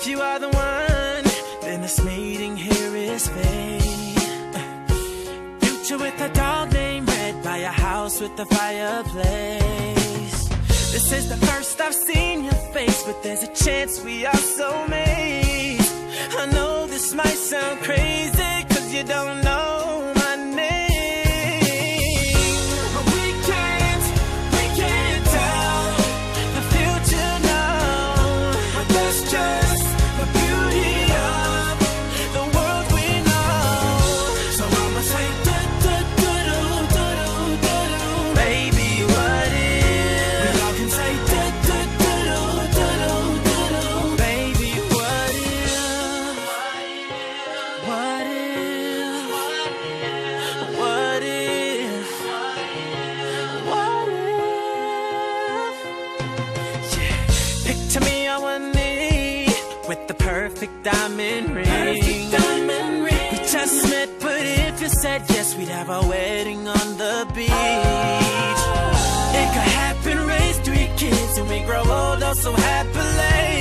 if you are the one, then this meeting here is fate. Future with a dog named Red by a house with a fireplace. This is the first I've seen your face, but there's a chance we are soulmates. I know this might sound crazy, cause you don't know my name, but we can't tell the future now. But that's just the beauty of the world we know. So I'ma say do-do-do-do-do-do-do. Baby, what if? We all can say do-do-do-do-do-do-do. Baby, what if? What if? What if? What if? Yeah. Picture me on one knee with the perfect diamond ring. We just met, but if you said yes, we'd have a wedding on the beach. It could happen, raise 3 kids, and we grow old oh so happily.